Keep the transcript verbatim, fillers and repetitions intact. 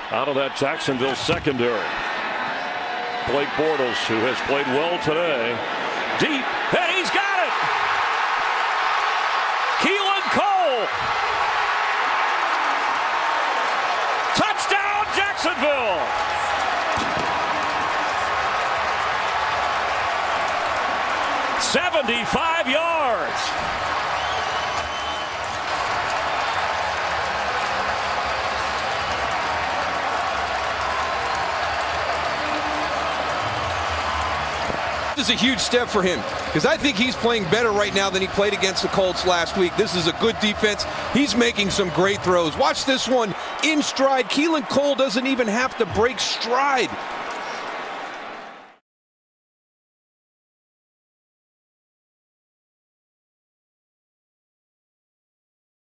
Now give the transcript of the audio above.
out of that Jacksonville secondary. Blake Bortles, who has played well today. Deep, and he's got it! Keelan Cole! Touchdown, Jacksonville! seventy-five yards. This is a huge step for him because I think he's playing better right now than he played against the Colts last week. This is a good defense. He's making some great throws. Watch this one in stride. Keelan Cole doesn't even have to break stride.